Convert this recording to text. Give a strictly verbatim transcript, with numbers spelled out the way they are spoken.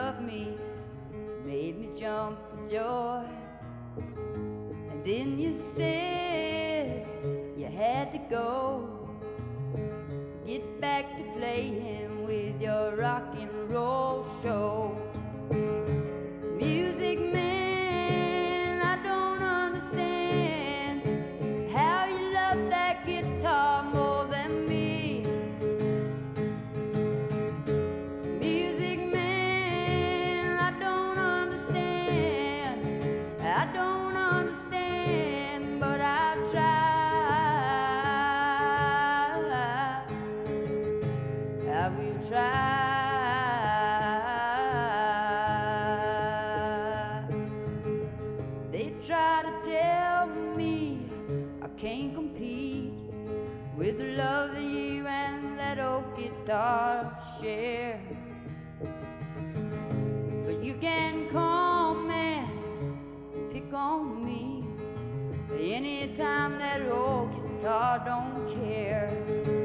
of me made me jump for joy. And then you said you had to go, get back to playing with your rock and roll show. Music man, I don't understand how you love that guitar more than me. Music man, I don't understand, I don't understand, but I try. I will try. They try to tell me I can't compete with the love that you and that old guitar share. But you can come and pick on me anytime that old guitar don't care.